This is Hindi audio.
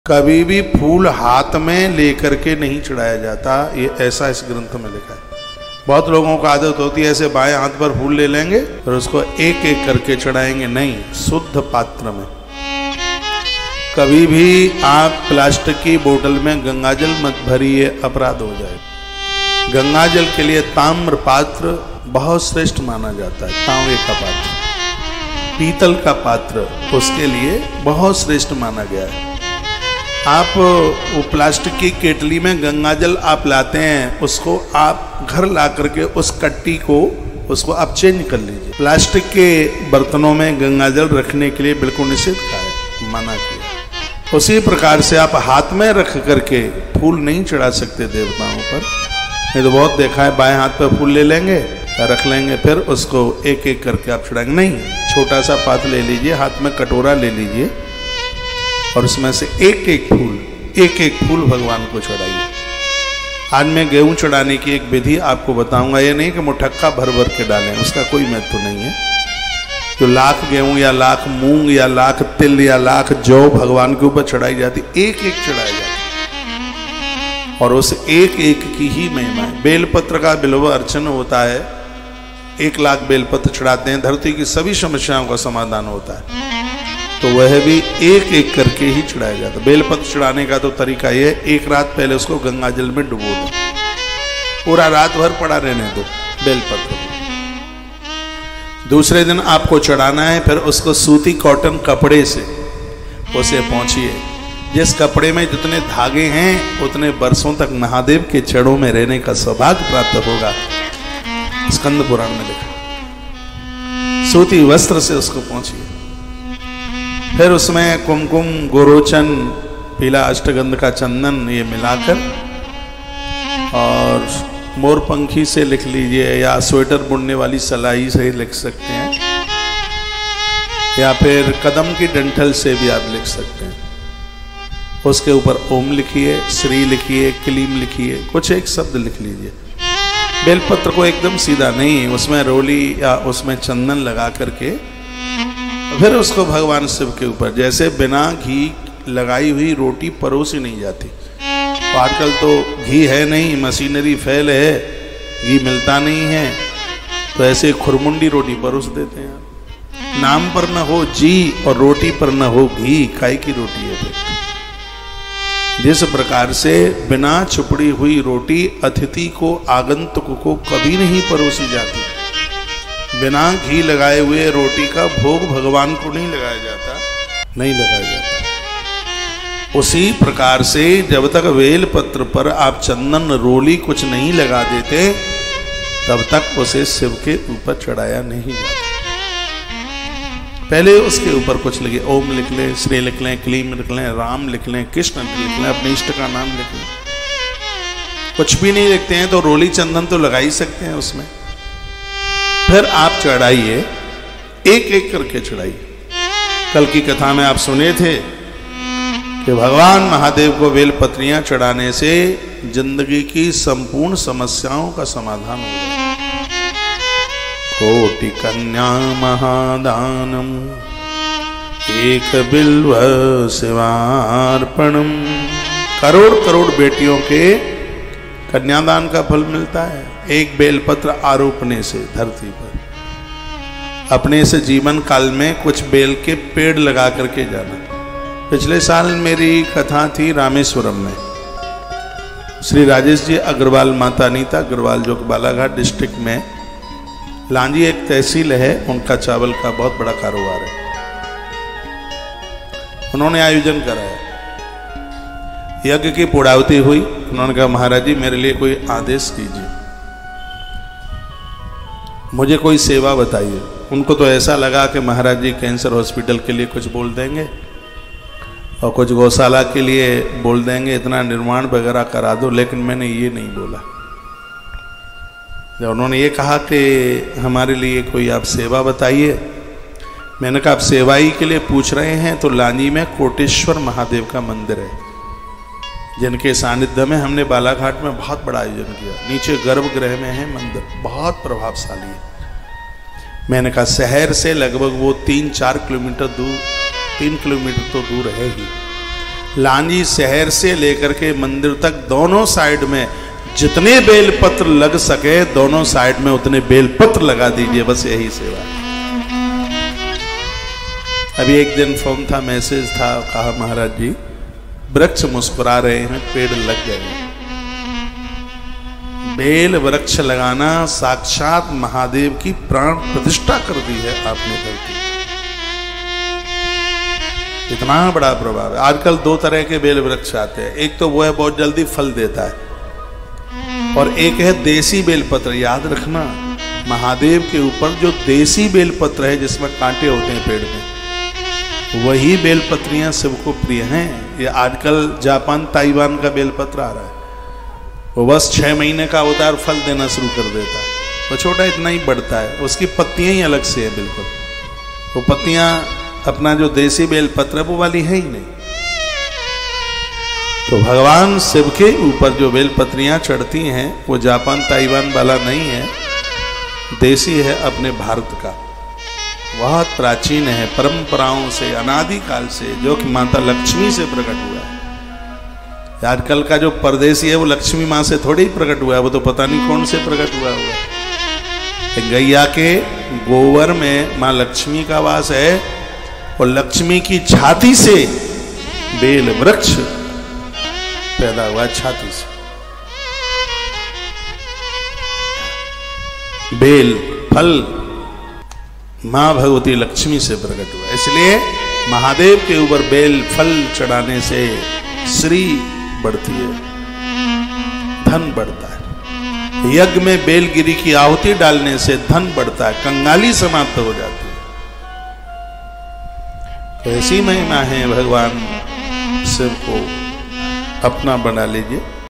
कभी भी फूल हाथ में लेकर के नहीं चढ़ाया जाता, ये ऐसा इस ग्रंथ में लिखा है। बहुत लोगों को आदत होती है ऐसे बाएं हाथ पर फूल ले लेंगे और उसको एक एक करके चढ़ाएंगे, नहीं, शुद्ध पात्र में। कभी भी आप प्लास्टिक की बोतल में गंगाजल मत भरिए, अपराध हो जाए। गंगाजल के लिए ताम्र पात्र बहुत श्रेष्ठ माना जाता है, तांबे का पात्र, पीतल का पात्र उसके लिए बहुत श्रेष्ठ माना गया है। आप वो प्लास्टिक की केटली में गंगाजल आप लाते हैं, उसको आप घर ला करके उस कट्टी को उसको आप चेंज कर लीजिए। प्लास्टिक के बर्तनों में गंगाजल रखने के लिए बिल्कुल निषेध है, मना किया। उसी प्रकार से आप हाथ में रख करके फूल नहीं चढ़ा सकते देवताओं पर। नहीं तो बहुत देखा है, बाएं हाथ पर फूल ले लेंगे, रख लेंगे, फिर उसको एक एक करके आप चढ़ाएंगे। नहीं, छोटा सा पात्र ले लीजिए, हाथ में कटोरा ले लीजिए और उसमें से एक एक फूल भगवान को चढ़ाइए। आज मैं गेहूं चढ़ाने की एक विधि आपको बताऊंगा। ये नहीं कि मुठक्का भर भर के डालें, उसका कोई महत्व नहीं है। जो लाख गेहूं या लाख मूंग या लाख तिल या लाख जौ भगवान के ऊपर चढ़ाई जाती, एक एक चढ़ाई जाती और उस एक एक की ही महिमा है। बेलपत्र का बिल्व अर्चन होता है, 1 लाख बेलपत्र चढ़ाते हैं, धरती की सभी समस्याओं का समाधान होता है। तो वह भी एक एक करके ही चढ़ाया जाता है। बेलपत्र चढ़ाने का तो तरीका ये है, एक रात पहले उसको गंगाजल में डुबो दो, पूरा रात भर पड़ा रहने दो बेलपत्र। दूसरे दिन आपको चढ़ाना है, फिर उसको सूती कॉटन कपड़े से उसे पोंछिए। जिस कपड़े में जितने धागे हैं उतने वर्षों तक महादेव के चरणों में रहने का सौभाग्य प्राप्त होगा, स्कंद पुराण में लिखा। सूती वस्त्र से उसको पोंछिए, फिर उसमें कुमकुम, गोरोचन, पीला अष्टगंध का चंदन ये मिलाकर और मोरपंखी से लिख लीजिए या स्वेटर बुनने वाली सलाई से लिख सकते हैं, या फिर कदम की डंठल से भी आप लिख सकते हैं। उसके ऊपर ओम लिखिए, श्री लिखिए, क्लीम लिखिए, कुछ एक शब्द लिख लीजिए। बेलपत्र को एकदम सीधा नहीं, उसमें रोली या उसमें चंदन लगा करके फिर उसको भगवान शिव के ऊपर, जैसे बिना घी लगाई हुई रोटी परोसी नहीं जाती। तो आजकल तो घी है नहीं, मशीनरी फेल है, घी मिलता नहीं है, तो ऐसे खुरमुंडी रोटी परोस देते हैं। नाम पर न हो जी और रोटी पर न हो घी, काई की रोटी है फिर। जिस प्रकार से बिना छुपड़ी हुई रोटी अतिथि को, आगंतुक को कभी नहीं परोसी जाती, बिना घी लगाए हुए रोटी का भोग भगवान को नहीं लगाया जाता, नहीं लगाया जाता। उसी प्रकार से जब तक बेल पत्र पर आप चंदन रोली कुछ नहीं लगा देते, तब तक उसे शिव के ऊपर चढ़ाया नहीं जाता। पहले उसके ऊपर कुछ लिखे, ओम लिख लें, श्री लिख लें, क्लीम लिख लें, राम लिख लें, कृष्ण लिख लें, अपने इष्ट का नाम लिख लें। कुछ भी नहीं लिखते हैं तो रोली चंदन तो लगा ही सकते हैं उसमें। फिर आप चढ़ाइए, एक एक करके चढ़ाइए। कल की कथा में आप सुने थे कि भगवान महादेव को बेलपत्रियां चढ़ाने से जिंदगी की संपूर्ण समस्याओं का समाधान हो जाए। कोटि कन्या महादानम एक बिल्व शिवार्पणम। करोड़ करोड़ बेटियों के कन्यादान का फल मिलता है एक बेलपत्र आरोपने से। धरती पर अपने से जीवन काल में कुछ बेल के पेड़ लगा करके जाना। पिछले साल मेरी कथा थी रामेश्वरम में। श्री राजेश जी अग्रवाल, माता अनीता अग्रवाल, जो बालाघाट डिस्ट्रिक्ट में लांजी एक तहसील है, उनका चावल का बहुत बड़ा कारोबार है। उन्होंने आयोजन कराया, यज्ञ की पूर्णाहुति हुई। उन्होंने कहा, महाराज जी मेरे लिए कोई आदेश कीजिए, मुझे कोई सेवा बताइए। उनको तो ऐसा लगा कि महाराज जी कैंसर हॉस्पिटल के लिए कुछ बोल देंगे और कुछ गौशाला के लिए बोल देंगे, इतना निर्माण वगैरह करा दो, लेकिन मैंने ये नहीं बोला। जब उन्होंने ये कहा कि हमारे लिए कोई आप सेवा बताइए, मैंने कहा आप सेवा ही के लिए पूछ रहे हैं तो लांजी में कोटेश्वर महादेव का मंदिर है, जिनके सानिध्य में हमने बालाघाट में बहुत बड़ा आयोजन किया। नीचे गर्भगृह में है मंदिर, बहुत प्रभावशाली है। मैंने कहा शहर से लगभग वो 3-4 किलोमीटर दूर, 3 किलोमीटर तो दूर है ही। लांजी शहर से लेकर के मंदिर तक दोनों साइड में जितने बेलपत्र लग सके दोनों साइड में उतने बेलपत्र लगा दीजिए, बस यही सेवा। अभी एक दिन फोन था, मैसेज था, कहा महाराज जी वृक्ष मुस्कुरा रहे हैं, पेड़ लग गए। बेल वृक्ष लगाना साक्षात महादेव की प्राण प्रतिष्ठा कर दी है आपने धरती। इतना बड़ा प्रभाव है। आजकल दो तरह के बेल वृक्ष आते हैं, एक तो वो है बहुत जल्दी फल देता है, और एक है देसी बेलपत्र। याद रखना, महादेव के ऊपर जो देसी बेलपत्र है जिसमें कांटे होते हैं पेड़ में, वही बेलपत्रियां शिव को प्रिय हैं। ये आजकल जापान ताइवान का बेलपत्र आ रहा है, वो बस 6 महीने का होता है और फल देना शुरू कर देता है। वो छोटा इतना ही बढ़ता है, उसकी पत्तियां ही अलग से है बिल्कुल। वो पत्तियां अपना जो देसी बेलपत्र है वो वाली है ही नहीं। तो भगवान शिव के ऊपर जो बेलपत्रियां चढ़ती हैं वो जापान ताइवान वाला नहीं है, देसी है अपने भारत का। बहुत प्राचीन है, परंपराओं से अनादिकाल से, जो कि माता लक्ष्मी से प्रकट हुआ है। आजकल का जो परदेसी है वो लक्ष्मी माँ से थोड़ी ही प्रकट हुआ है, वो तो पता नहीं कौन से प्रकट हुआ होगा। गैया के गोबर में माँ लक्ष्मी का वास है, और लक्ष्मी की छाती से बेल वृक्ष पैदा हुआ, छाती से बेल फल मां भगवती लक्ष्मी से प्रकट हुआ। इसलिए महादेव के ऊपर बेल फल चढ़ाने से श्री बढ़ती है, धन बढ़ता है। यज्ञ में बेलगिरी की आहुति डालने से धन बढ़ता है, कंगाली समाप्त हो जाती है। तो ऐसी महिमा है, भगवान शिव को अपना बना लीजिए।